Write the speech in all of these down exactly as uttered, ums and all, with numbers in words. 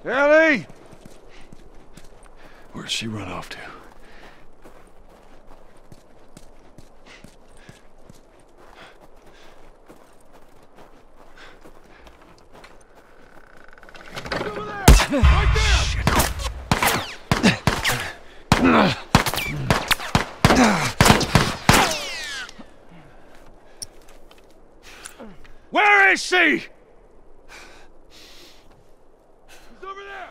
Ellie! Where'd she run off to? Over there! Right there! Shit. Where is she? She's over there!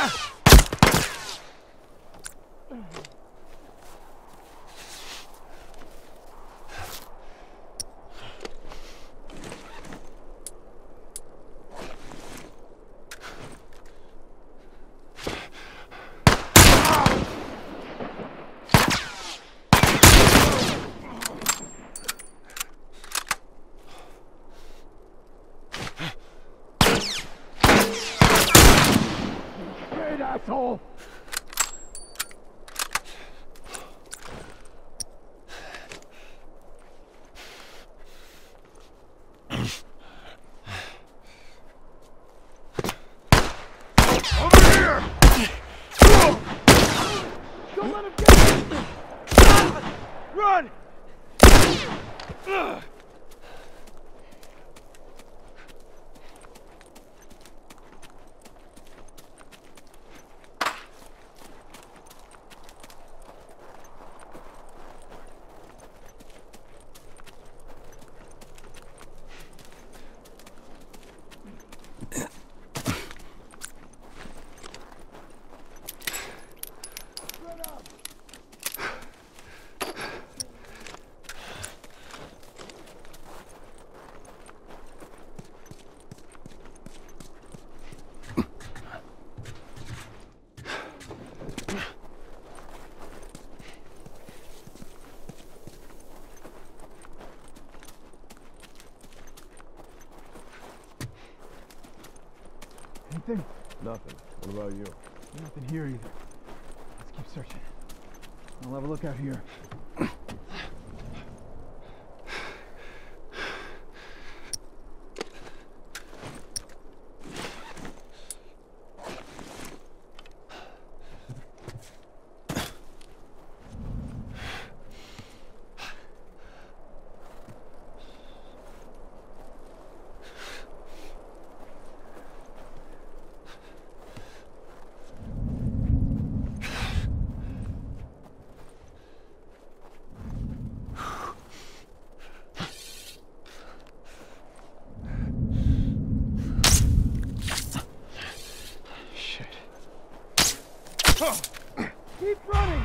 Asshole! Over here! Don't let him get me! Run! Anything? Nothing. What about you? Nothing here either. Let's keep searching. I'll have a look out here. Keep running!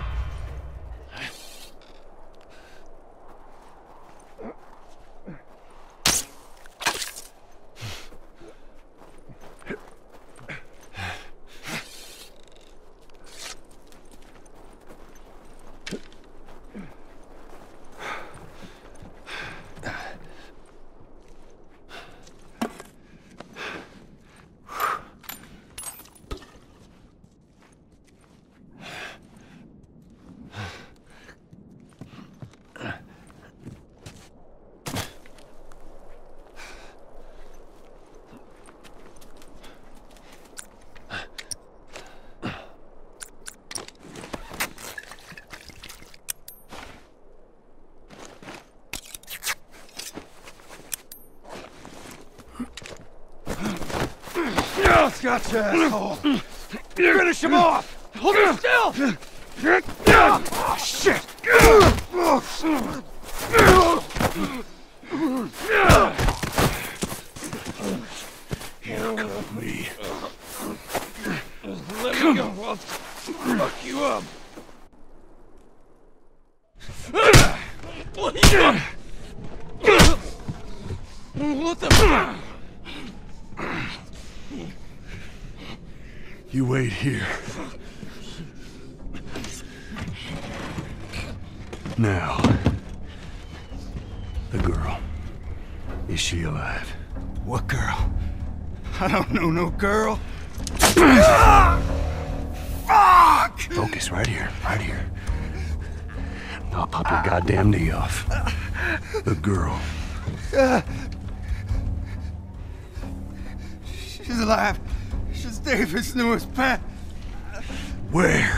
Gotcha, asshole! Finish him off! Hold him still! Oh, shit! Handcuff me. Let me go, I'll fuck you up. What the fuck? You wait here. Now, the girl. Is she alive? What girl? I don't know no girl. Fuck! Focus right here, right here. I'll pop your goddamn knee off. The girl. She's alive. She's David's newest pet. Where?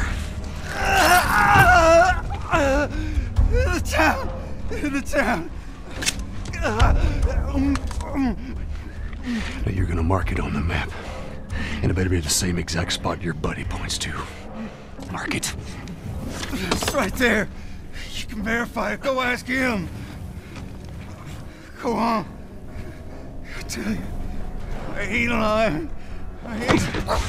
In the town. In the town. Now you're gonna mark it on the map. And it better be the same exact spot your buddy points to. Mark it. It's right there. You can verify it. Go ask him. Go on. I tell you, I ain't lying. I ain't.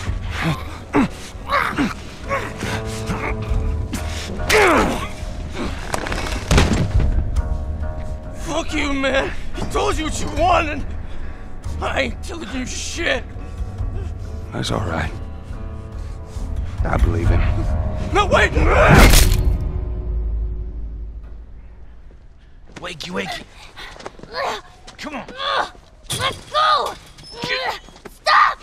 Fuck you, man. He told you what you wanted. I ain't telling you shit. That's all right. I believe him. No, wait! Wakey, wakey. Come on. Let's go! Stop!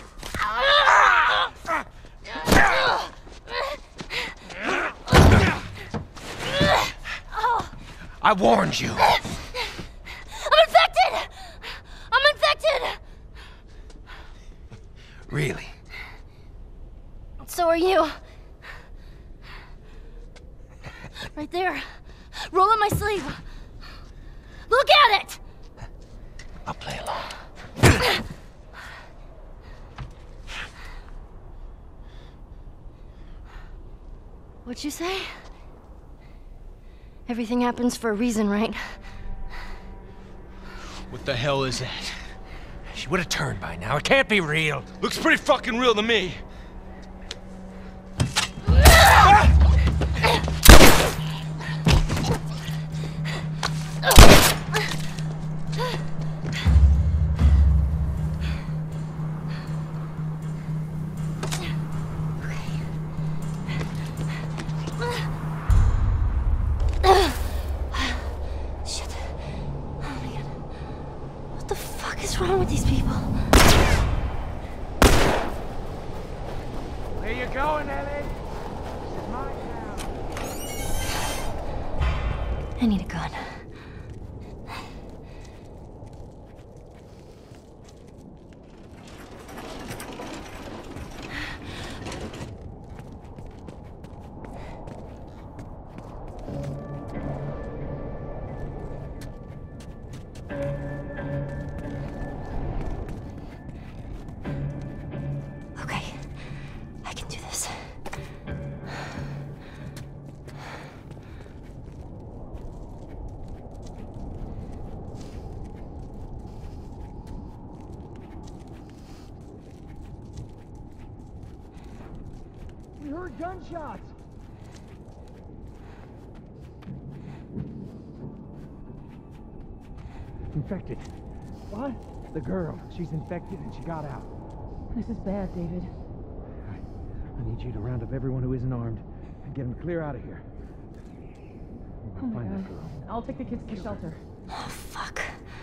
I warned you. I'm infected! I'm infected! Really? So are you. Right there. Roll up my sleeve. Look at it! I'll play along. What'd you say? Everything happens for a reason, right? What the hell is that? She would have turned by now. It can't be real. Looks pretty fucking real to me. What's wrong with these people? Where you going, Ellie? This is my town. I need a gun. We heard gunshots. Infected. What? The girl. She's infected and she got out. This is bad, David. I, I need you to round up everyone who isn't armed and get them clear out of here. We're gonna find that girl. I'll take the kids to the shelter. Oh, fuck.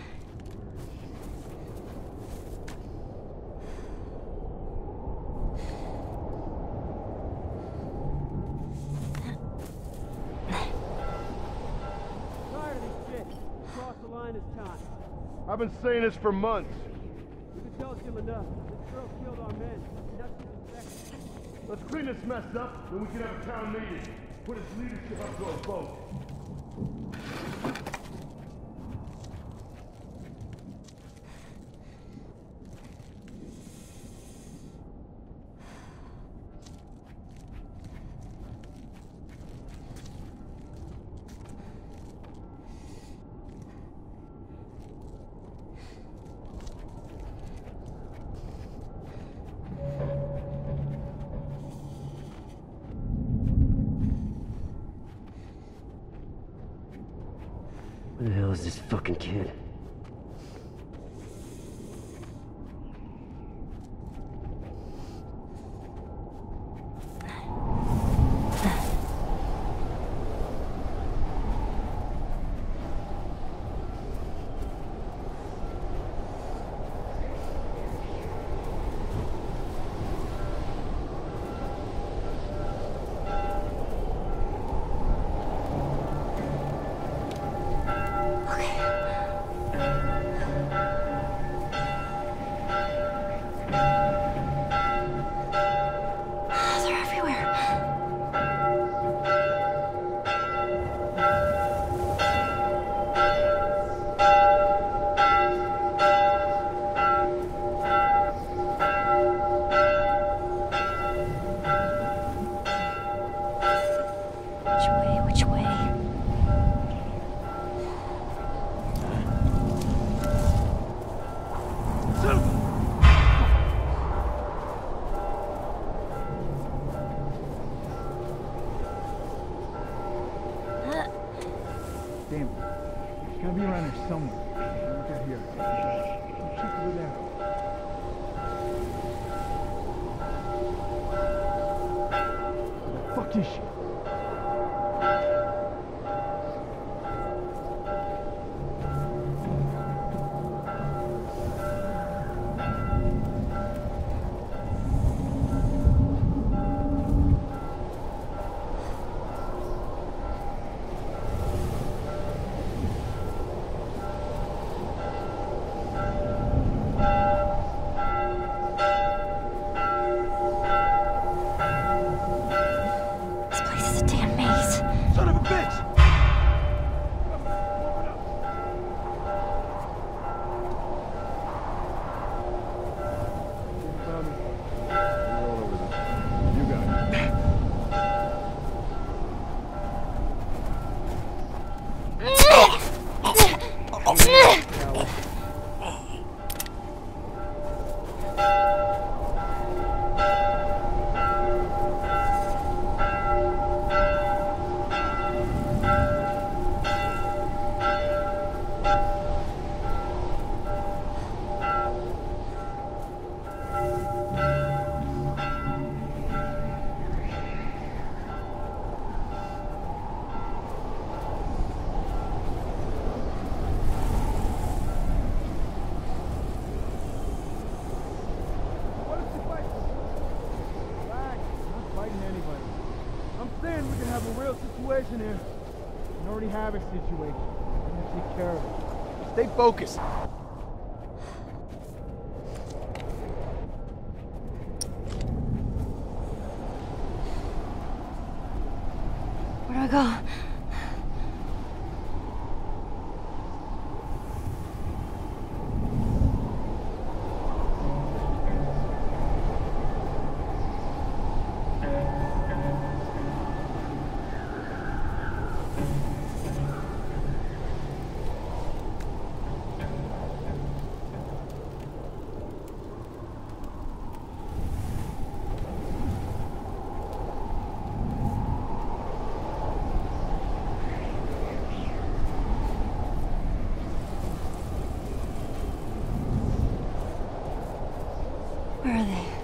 I've been saying this for months. You can tell it's ill enough. This girl killed our men. Now she's infected. Let's clean this mess up, then we can have a town meeting. Put his leadership up to a vote. Where the hell is this fucking kid? here somewhere. Look out here. Check over there. Where the fuck is she? Here. We already have a situation. We're gonna take care of it. Stay focused. Where do I go? Where are they?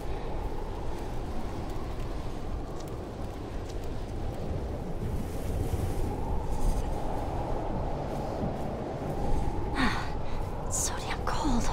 It's so damn cold.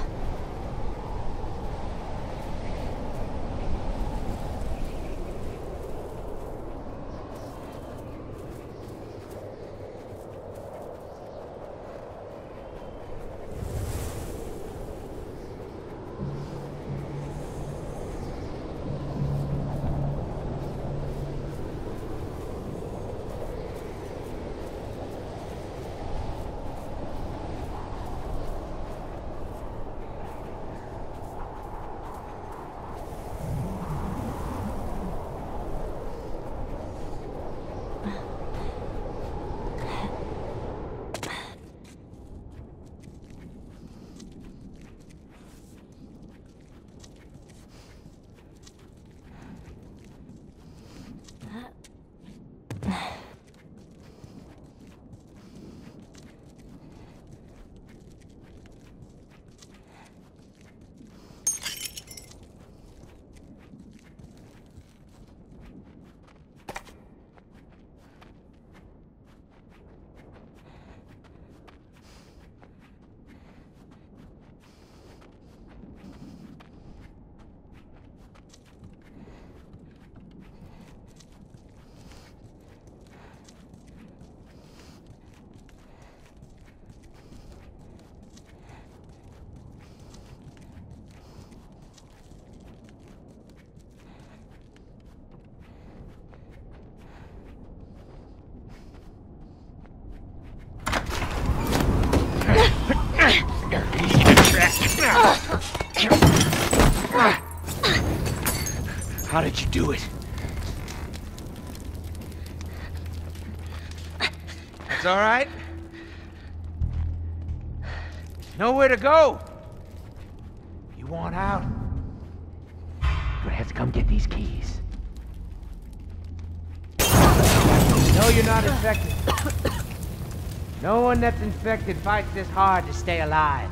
How did you do it? It's all right. Nowhere to go. You want out? Gonna have to come get these keys. No, you're not infected. No one that's infected fights this hard to stay alive.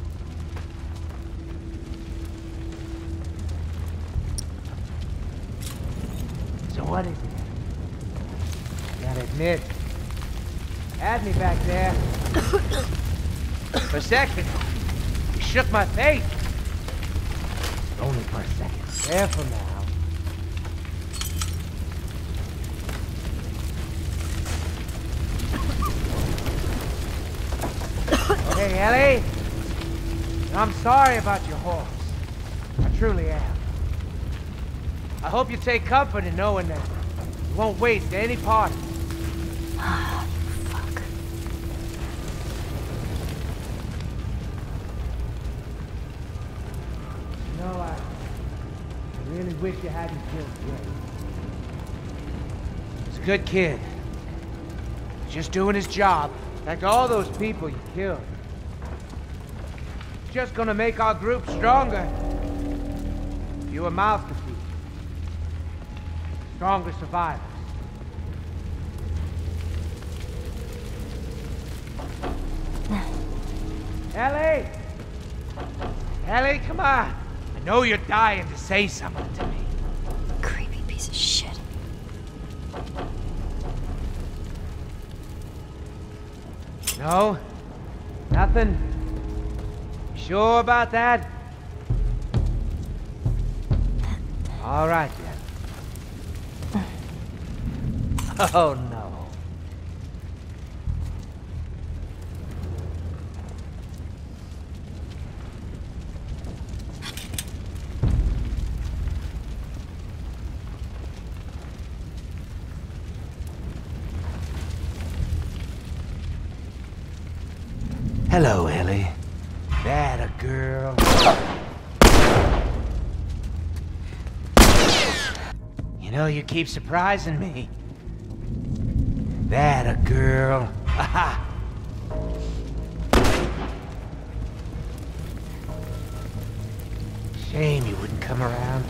So what is it? You gotta admit, had me back there. For a second, you shook my faith. Only for a second. Careful now. Hey, Ellie. I'm sorry about your horse. I truly am. I hope you take comfort in knowing that you won't waste any part of it. Ah, fuck. You know, I, I really wish you hadn't killed Jay. He's a good kid. Just doing his job. Like all those people you killed. It's just gonna make our group stronger. Fewer mouths to feed. Stronger survivors. Ellie! Ellie, come on! I know you're dying to say something to me. Creepy piece of shit. No? Nothing? You sure about that? All right, then. Oh, no. Hello, Ellie. That a girl. You know, you keep surprising me. That a girl. Aha! Shame you wouldn't come around.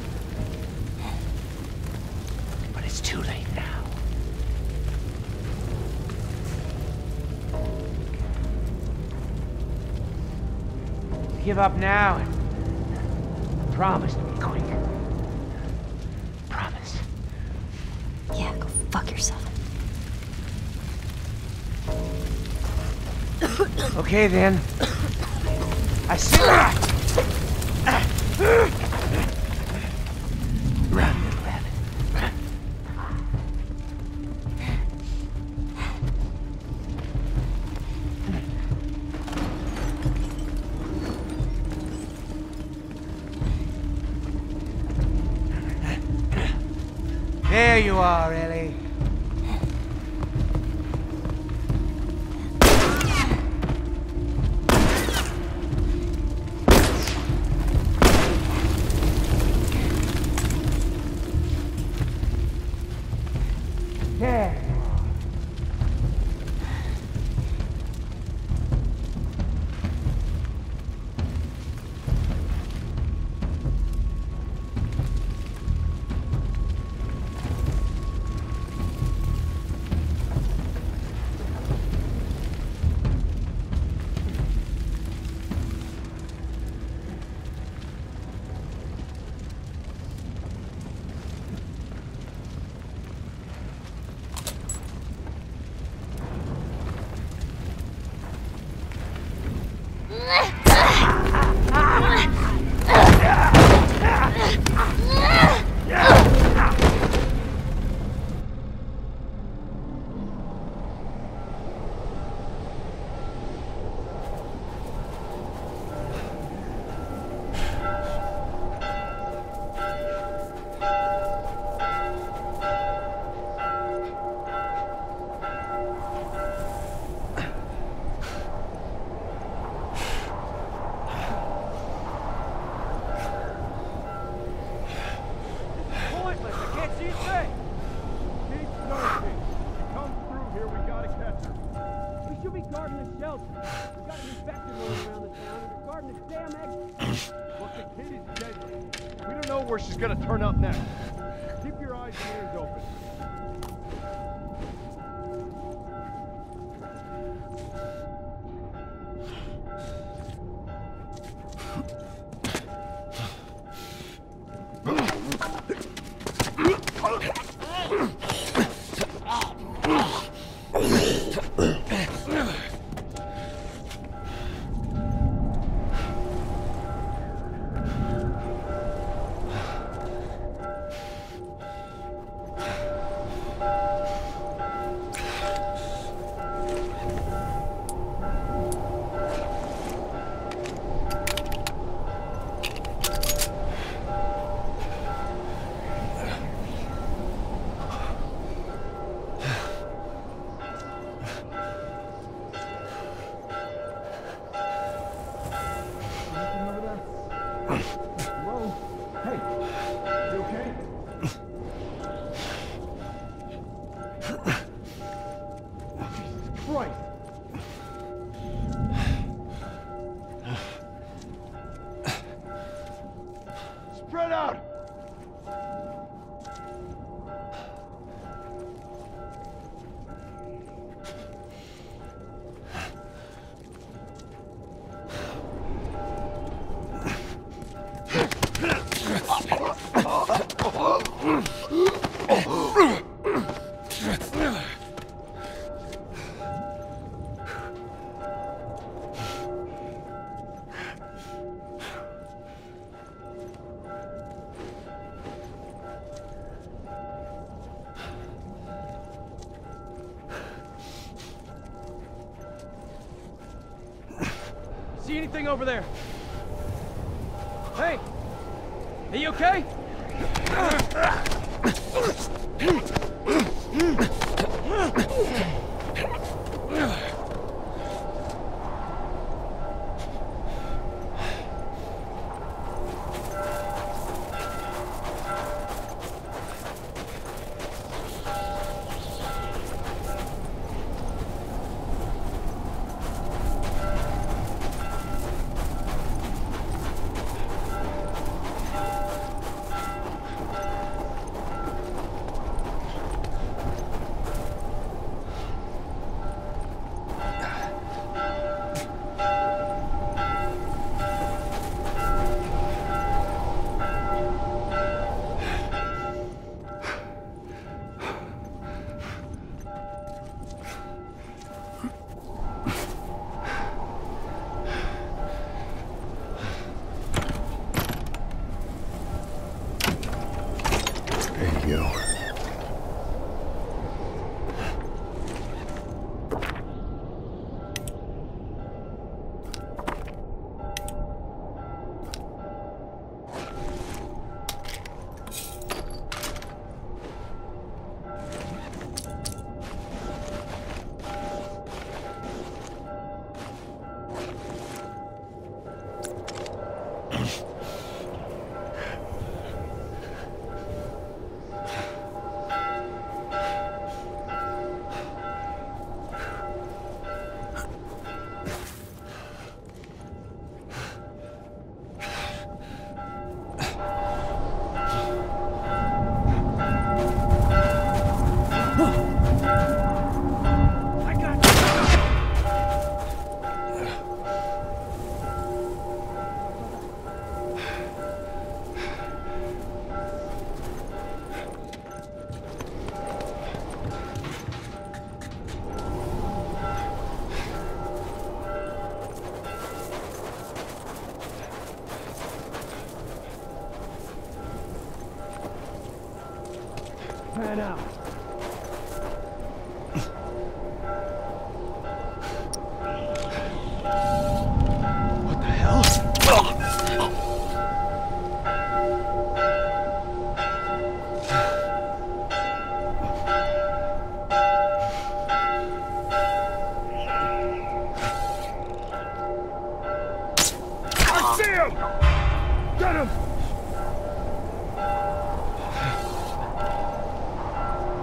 But it's too late now. Give up now and promise to be quick. Promise. Yeah, go fuck yourself. Okay then. I see. Run, little rabbit. There you are, Ellie. There. Where she's gonna turn up next. Keep your eyes and ears open. Spread out! See anything over there? Hey! Are you okay? There you go. Man out. What the hell? I see him! Get him!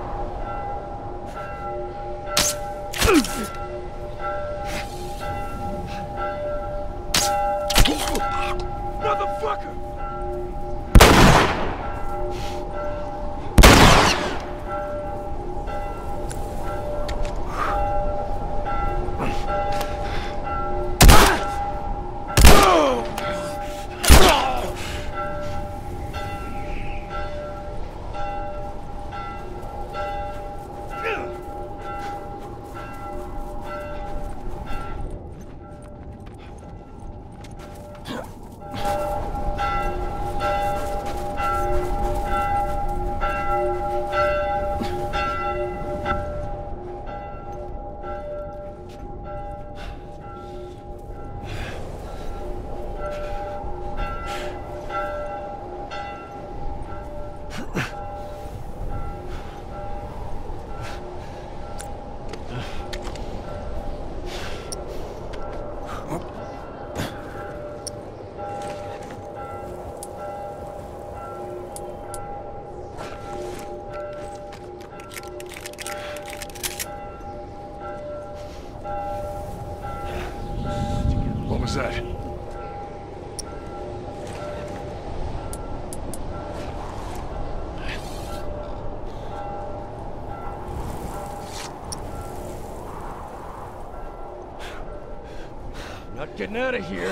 Not getting out of here.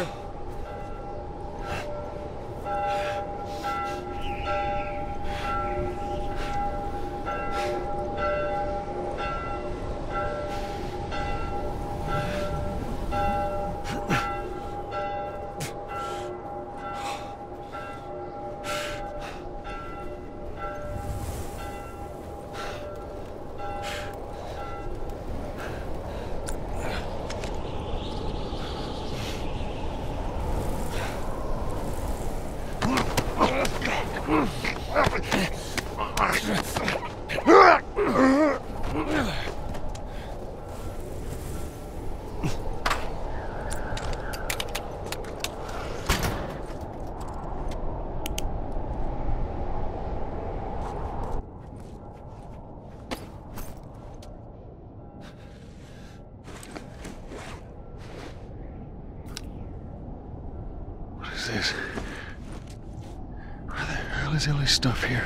What is this? Where the hell is Ellie's stuff here?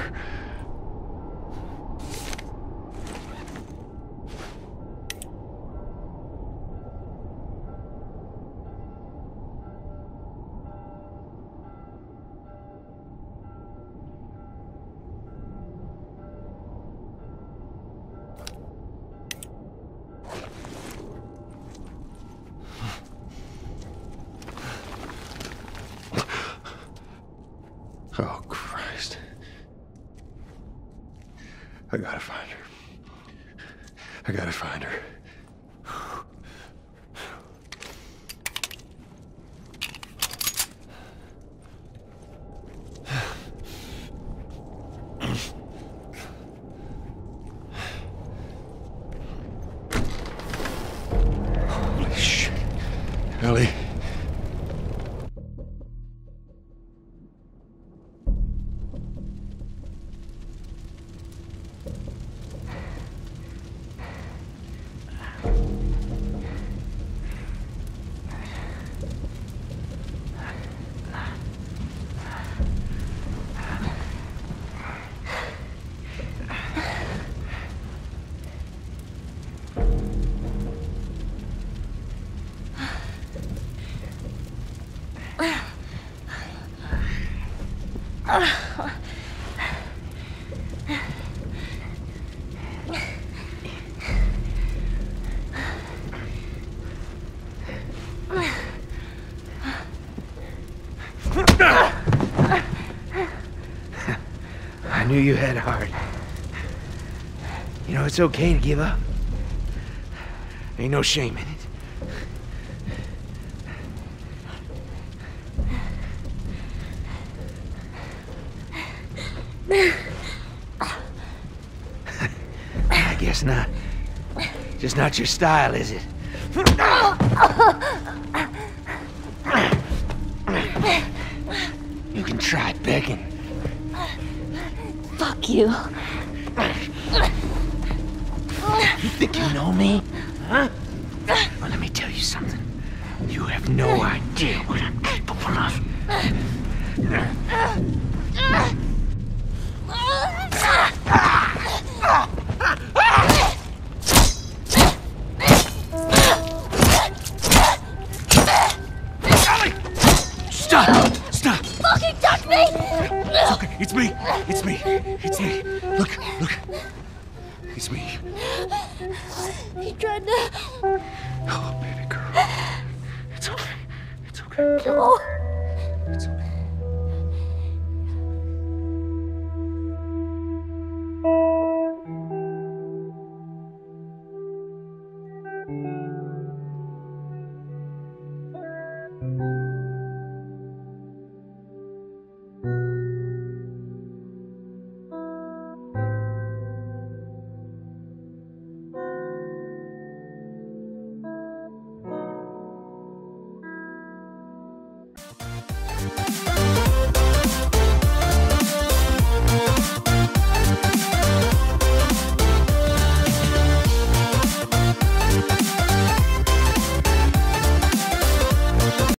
Oh, Christ. I gotta find her. I gotta find her. Holy shit. Ellie. I knew you had heart. You know, it's okay to give up. Ain't no shame in it. I guess not. Just not your style, is it? You can try begging. Fuck you. You think you know me? Huh? Well, let me tell you something. You have no idea what I'm capable of. Stop! Stop! Fucking touch me! It's okay. It's me. It's me. It's me. Look, look. It's me. He tried to... Oh, baby girl. It's okay. It's okay. No. It's okay. Thank you.